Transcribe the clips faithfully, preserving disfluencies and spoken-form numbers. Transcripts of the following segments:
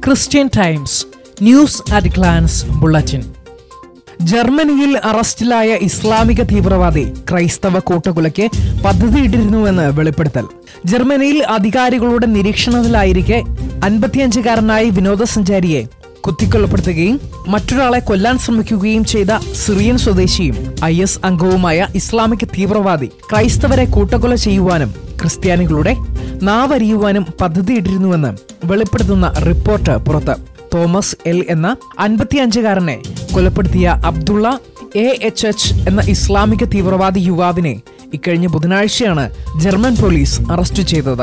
Christian Times news at glance bulletin. ജർമ്മനിയിൽ അറസ്റ്റിലായ ഇസ്ലാമിക തീവ്രവാദി ക്രൈസ്തവ കൂട്ടക്കൊലയ്ക്ക് പദ്ധതിയിട്ടിരുന്നുവെന്ന് വെളിപ്പെടുത്തൽ. ജർമ്മനിയിൽ അധികാരികളുടെ നിരീക്ഷണത്തിലായിരിക്കെ അൻപത്തിയഞ്ചുകാരനായ വിനോദസഞ്ചാരിയെ കുത്തിക്കൊലപ്പെടുത്തുകയും മറ്റൊരാളെ കൊല്ലാൻ ശ്രമിക്കുകയും ചെയ്ത സിറിയൻ സ്വദേശിയും ഐ എസ് അംഗവുമായ ഇസ്ലാമിക് തീവ്രവാദി ക്രൈസ്തവരെ കൂട്ടക്കൊല ചെയ്യുവാനും ക്രിസ്ത്യാനികളുടെ നാവരിയുവാനും പദ്ധതിയിട്ടിരുന്നുവെന്ന് വെളിപ്പെടുത്തുന്ന റിപ്പോർട്ട് പുറത്ത്. തോമസ് എൽ എന്ന അൻപത്തിയഞ്ചുകാരനെ കൊലപ്പെടുത്തിയ അബ്ദുള്ള എ എച്ച് എച്ച് എന്ന ഇസ്ലാമിക തീവ്രവാദി യുവാവിനെ ഇക്കഴിഞ്ഞ ബുധനാഴ്ചയാണ് ജർമ്മൻ പോലീസ് അറസ്റ്റ് ചെയ്തത്.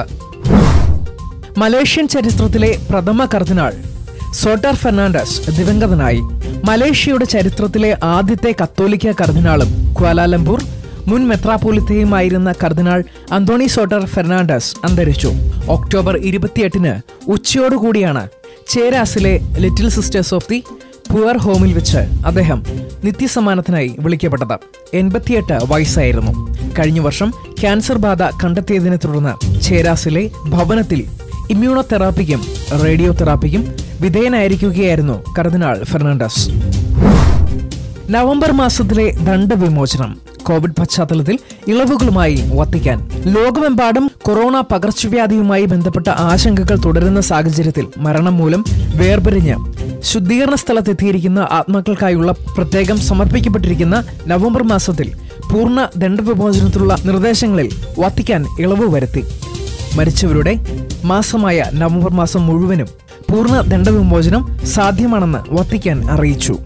മലേഷ്യൻ ചരിത്രത്തിലെ പ്രഥമ കർദിനാൾ സോട്ടർ ഫെർണാണ്ടസ് ദിവംഗതനായി. മലേഷ്യയുടെ ചരിത്രത്തിലെ ആദ്യത്തെ കത്തോലിക്ക കർദിനാളും ക്വാലാലംപൂർ മുൻ മെത്രാപോലിത്തയുമായിരുന്ന കർദിനാൾ അന്തോണി സോട്ടർ ഫെർണാണ്ടസ് അന്തരിച്ചു. ഒക്ടോബർ ഇരുപത്തിയെട്ടിന് ഉച്ചയോടുകൂടിയാണ് ചേരാസിലെ Little Sisters of the poor ഹോമിൽ വെച്ച് അദ്ദേഹം നിത്യസമ്മാനത്തിനായി വിളിക്കപ്പെട്ടത്. എൺപത്തിയെട്ട് വയസ്സായിരുന്നു. കഴിഞ്ഞ വർഷം ക്യാൻസർ ബാധ കണ്ടെത്തിയതിനെ തുടർന്ന് ചേരാസിലെ ഭവനത്തിൽ ഇമ്മ്യൂണോതെറാപ്പിക്കും റേഡിയോ തെറാപ്പിക്കും വിധേയനായിരിക്കുകയായിരുന്നു കർദിനാൾ ഫെർണാണ്ടസ്. നവംബർ മാസത്തിലെ ദണ്ഡവിമോചനം. കോവിഡ് പശ്ചാത്തലത്തിൽ ഇളവുകളുമായി വത്തിക്കാൻ. ലോകമെമ്പാടും കൊറോണ പകർച്ചവ്യാധിയുമായി ബന്ധപ്പെട്ട ആശങ്കകൾ തുടരുന്ന സാഹചര്യത്തിൽ മരണം മൂലം വേർപിരിഞ്ഞ് ശുദ്ധീകരണ സ്ഥലത്തെത്തിയിരിക്കുന്ന ആത്മാക്കൾക്കായുള്ള പ്രത്യേകം സമർപ്പിക്കപ്പെട്ടിരിക്കുന്ന നവംബർ മാസത്തിൽ പൂർണ്ണ ദണ്ഡവിമോചനത്തിലുള്ള നിർദ്ദേശങ്ങളിൽ വത്തിക്കാൻ ഇളവ് വരുത്തി. മരിച്ചവരുടെ മാസമായ നവംബർ മാസം മുഴുവനും പൂർണ്ണ ദണ്ഡവിമോചനം സാധ്യമാണെന്ന് വത്തിക്കാൻ അറിയിച്ചു.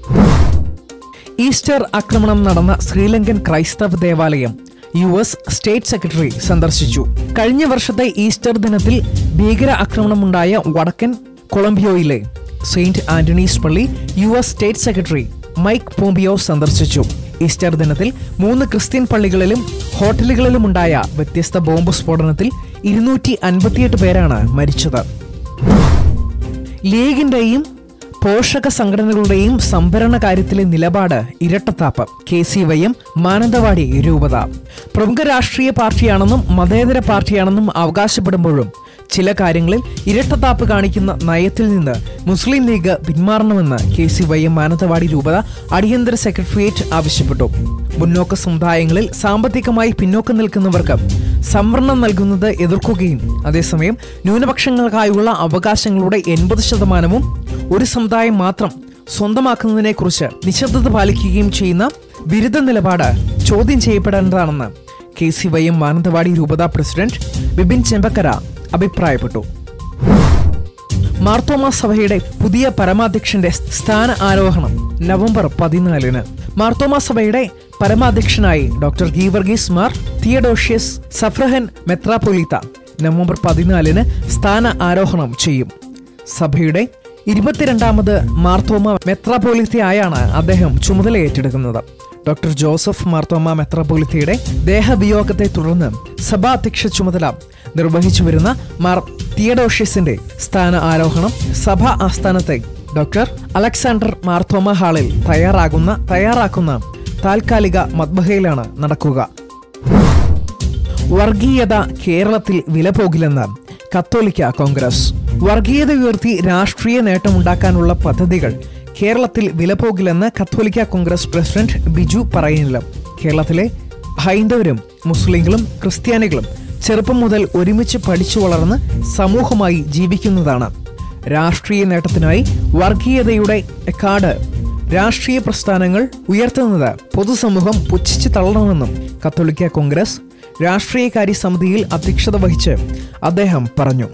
ഈസ്റ്റർ ആക്രമണം നടന്ന ശ്രീലങ്കൻ ക്രൈസ്തവ ദേവാലയം യു എസ് സ്റ്റേറ്റ് സെക്രട്ടറി സന്ദർശിച്ചു. കഴിഞ്ഞ വർഷത്തെ ഈസ്റ്റർ ദിനത്തിൽ ഭീകര ആക്രമണമുണ്ടായ വടക്കൻ കൊളംബിയോയിലെ സെയിന്റ് ആന്റണീസ് പള്ളി U S state secretary Mike Pompeo സന്ദർശിച്ചു. ഈസ്റ്റർ ദിനത്തിൽ മൂന്ന് ക്രിസ്ത്യൻ പള്ളികളിലും ഹോട്ടലുകളിലുമുണ്ടായ വ്യത്യസ്ത ബോംബ് സ്ഫോടനത്തിൽ ഇരുന്നൂറ്റി അൻപത്തിയെട്ട് പേരാണ് മരിച്ചത്. ലീഗിന്റെയും പോഷക സംഘടനകളുടെയും സംഭരണ കാര്യത്തിലെ നിലപാട് ഇരട്ടത്താപ്പ്. K C Y M Mananthavady രൂപത പ്രമുഖ രാഷ്ട്രീയ പാർട്ടിയാണെന്നും മതേതര പാർട്ടിയാണെന്നും അവകാശപ്പെടുമ്പോഴും ചില കാര്യങ്ങളിൽ ഇരട്ടത്താപ്പ് കാണിക്കുന്ന നയത്തിൽ നിന്ന് മുസ്ലിം ലീഗ് പിന്മാറണമെന്ന് K C Y M Mananthavady രൂപത അടിയന്തര സെക്രട്ടേറിയറ്റ് ആവശ്യപ്പെട്ടു. മുന്നോക്ക സമുദായങ്ങളിൽ സാമ്പത്തികമായി പിന്നോക്കം നിൽക്കുന്നവർക്ക് സംവരണം നൽകുന്നത് എതിർക്കുകയും അതേസമയം ന്യൂനപക്ഷങ്ങൾക്കായുള്ള അവകാശങ്ങളുടെ എൺപത് ശതമാനവും ഒരു സമുദായം മാത്രം സ്വന്തമാക്കുന്നതിനെ കുറിച്ച് നിശബ്ദത പാലിക്കുകയും ചെയ്യുന്ന വിരുദ്ധ നിലപാട് ചോദ്യം ചെയ്യപ്പെടേണ്ടതാണെന്ന് K C Y M Mananthavady രൂപത പ്രസിഡന്റ് ബിബിൻ ചെമ്പക്കര അഭിപ്രായപ്പെട്ടു. മാർത്തോമാ സഭയുടെ പുതിയ പരമാധ്യക്ഷന്റെ സ്ഥാന ആരോഹണം നവംബർ പതിനാലിന്. മാർത്തോമാ സഭയുടെ പരമാധ്യക്ഷനായി ഡോക്ടർ ഗീവർഗീസ് മാർ തിയഡോഷ്യസ് സഫ്രഹൻ മെത്രാപോലീത്ത നവംബർ പതിനാലിന് സ്ഥാന ആരോഹണം ചെയ്യും. സഭയുടെ ഇരുപത്തിരണ്ടാമത് മാർത്തോമ മെത്രാപോലീത്തയായാണ് അദ്ദേഹം ചുമതല ഏറ്റെടുക്കുന്നത്. ഡോക്ടർ ജോസഫ് മാർത്തോമ മെത്രാപോലീത്തയുടെ ദേഹവിയോഗത്തെ തുടർന്ന് സഭാ അധ്യക്ഷ ചുമതല നിർവഹിച്ചു വരുന്ന മാർ തിയഡോഷ്യസിന്റെ സ്ഥാന ആരോഹണം സഭാ ആസ്ഥാനത്തെ ഡോക്ടർ അലക്സാണ്ടർ മാർത്തോമ ഹാളിൽ തയ്യാറാകുന്ന തയ്യാറാക്കുന്ന താൽക്കാലിക മദ്ബഹയിലാണ് നടക്കുക. വർഗീയത കേരളത്തിൽ വില പോകില്ലെന്ന് കത്തോലിക്ക കോൺഗ്രസ്. വർഗീയത ഉയർത്തി രാഷ്ട്രീയ നേട്ടമുണ്ടാക്കാനുള്ള പദ്ധതികൾ കേരളത്തിൽ വില പോകില്ലെന്ന് കത്തോലിക്ക കോൺഗ്രസ് പ്രസിഡന്റ് ബിജു പറയുന്നില്ല. കേരളത്തിലെ ഹൈന്ദവരും മുസ്ലിങ്ങളും ക്രിസ്ത്യാനികളും ചെറുപ്പം മുതൽ ഒരുമിച്ച് പഠിച്ചു വളർന്ന് സമൂഹമായി ജീവിക്കുന്നതാണ്. രാഷ്ട്രീയ നേട്ടത്തിനായി വർഗീയതയുടെ കാർഡ് രാഷ്ട്രീയ പ്രസ്ഥാനങ്ങൾ ഉയർത്തുന്നത് പൊതുസമൂഹം പുച്ഛിച്ച് തള്ളണമെന്നും കത്തോലിക്ക കോൺഗ്രസ് രാഷ്ട്രീയകാര്യ സമിതിയിൽ അധ്യക്ഷത വഹിച്ച് അദ്ദേഹം പറഞ്ഞു.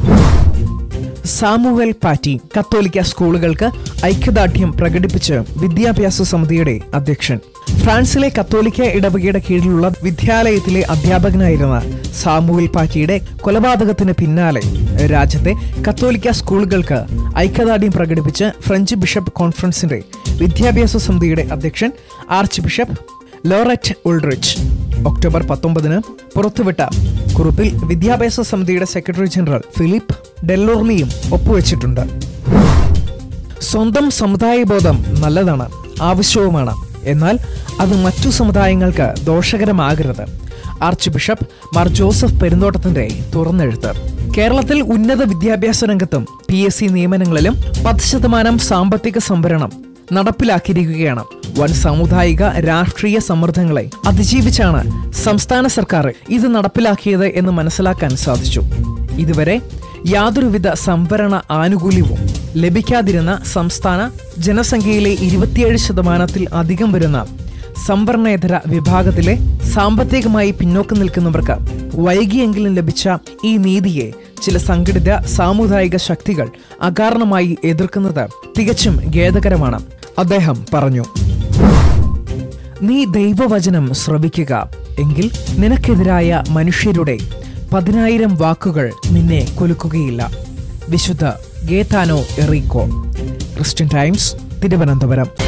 സാമുവൽ പാറ്റി കത്തോലിക്ക സ്കൂളുകൾക്ക് ഐക്യദാർഢ്യം പ്രകടിപ്പിച്ച് വിദ്യാഭ്യാസ സമിതിയുടെ അധ്യക്ഷൻ. ഫ്രാൻസിലെ കത്തോലിക്ക ഇടവകയുടെ കീഴിലുള്ള വിദ്യാലയത്തിലെ അധ്യാപകനായിരുന്ന സാമുവൽ പാറ്റിയുടെ കൊലപാതകത്തിന് പിന്നാലെ രാജ്യത്തെ കത്തോലിക്ക സ്കൂളുകൾക്ക് ഐക്യദാർഢ്യം പ്രകടിപ്പിച്ച് ഫ്രഞ്ച് ബിഷപ്പ് കോൺഫറൻസിന്റെ വിദ്യാഭ്യാസ സമിതിയുടെ അധ്യക്ഷൻ archbishop Laurent Ulrich October പത്തൊമ്പതിന് പുറത്തുവിട്ട കുറിപ്പിൽ വിദ്യാഭ്യാസ സമിതിയുടെ സെക്രട്ടറി ജനറൽ ഫിലിപ്പ് ഡെല്ലോർണിയും ഒപ്പുവെച്ചിട്ടുണ്ട്. സ്വന്തം സമുദായബോധം നല്ലതാണ്, ആവശ്യവുമാണ്. എന്നാൽ അത് മറ്റു സമുദായങ്ങൾക്ക് ദോഷകരമാകരുത്. ആർച്ച് ബിഷപ്പ് മാർ ജോസഫ് പെരുന്തോട്ടത്തിന്റെ തുറന്നെഴുത്ത്. കേരളത്തിൽ ഉന്നത വിദ്യാഭ്യാസ രംഗത്തും പി എസ് സി നിയമനങ്ങളിലും പത്ത് ശതമാനം സാമ്പത്തിക സംവരണം നടപ്പിലാക്കിയിരിക്കുകയാണ്. വൻ സാമുദായിക രാഷ്ട്രീയ സമ്മർദ്ദങ്ങളെ അതിജീവിച്ചാണ് സംസ്ഥാന സർക്കാർ ഇത് നടപ്പിലാക്കിയത് എന്ന് മനസ്സിലാക്കാൻ സാധിച്ചു. ഇതുവരെ യാതൊരുവിധ സംവരണ ആനുകൂല്യവും ലഭിക്കാതിരുന്ന സംസ്ഥാന ജനസംഖ്യയിലെ ഇരുപത്തിയേഴ് ശതമാനത്തിൽ അധികം വരുന്ന സംവരണേതര വിഭാഗത്തിലെ സാമ്പത്തികമായി പിന്നോക്കം നിൽക്കുന്നവർക്ക് വൈകിയെങ്കിലും ലഭിച്ച ഈ നീതിയെ ചില സംഘടിത സാമുദായിക ശക്തികൾ അകാരണമായി എതിർക്കുന്നത് തികച്ചും ഖേദകരമാണ്. അദ്ദേഹം പറഞ്ഞു, നീ ദൈവവചനം ശ്രവിക്കുക, എങ്കിൽ നിനക്കെതിരായ മനുഷ്യരുടെ പതിനായിരം വാക്കുകൾ നിന്നെ കൊലുക്കുകയില്ല. വിശുദ്ധ Gaetano Errico. Christian Times, Thiruvananthapuram.